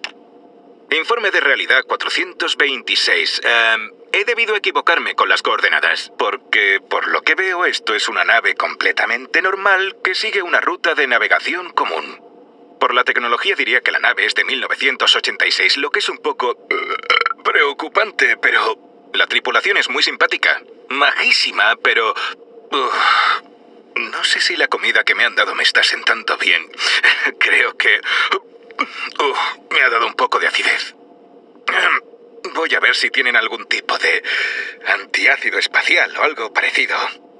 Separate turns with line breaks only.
Informe de realidad 426. He debido equivocarme con las coordenadas, porque por lo que veo esto es una nave completamente normal que sigue una ruta de navegación común. Por la tecnología diría que la nave es de 1986, lo que es un poco preocupante, pero la tripulación es muy simpática, majísima, pero no sé si la comida que me han dado me está sentando bien. Creo que me ha dado un poco de acidez. Voy a ver si tienen algún tipo de antiácido espacial o algo parecido.